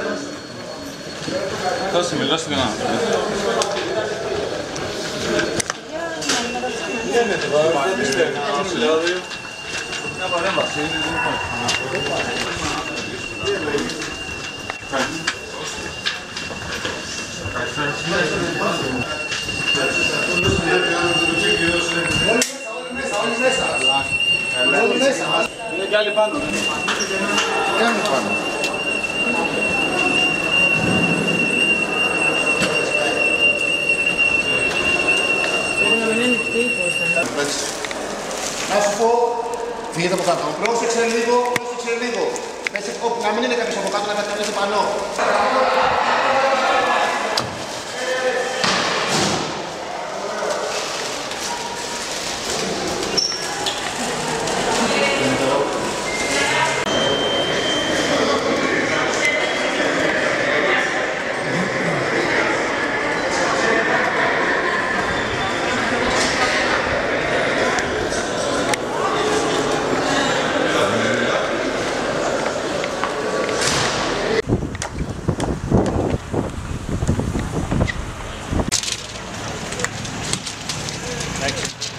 Δώσε με, δώσε κανένα. Μια παρέμβαση. Είναι κι άλλοι πάνω. Κι άλλοι πάνω. Πρέπει να μην είναι ανοιχτή η πόρτα. Να σου πω, φύγετε από κάτω. Πρόσεξε λίγο, πρόσεξε λίγο. Να μην είναι κάποιος από κάτω, να κατεβαίνει πάνω. Εντάξει.